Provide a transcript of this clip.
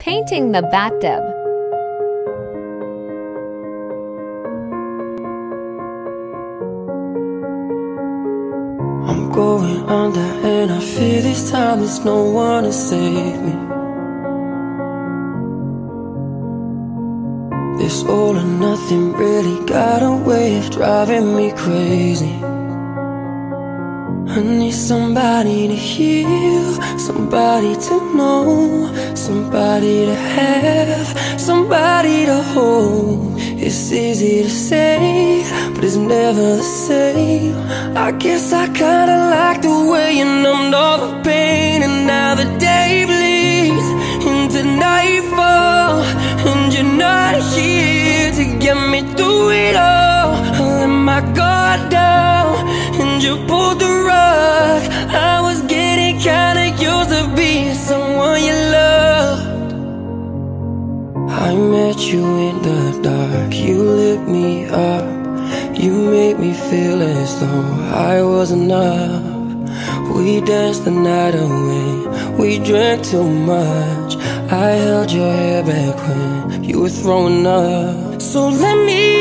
painting the bathtub. I'm going under and I fear this time there's no one to save me. This all or nothing really got a way of driving me crazy. I need somebody to heal, somebody to know, somebody to have, somebody to hold. It's easy to say, but it's never the same. I guess I kinda like the way you numbed all the pain. And now the day bleeds into nightfall, and you're not here to get me through it all. I let my guard down and you pulled the rug. I was getting kinda used to being someone you loved. I met you in the dark, you lit me up. You made me feel as though I was enough. We danced the night away, we drank too much. I held your hair back when you were throwing up. So let me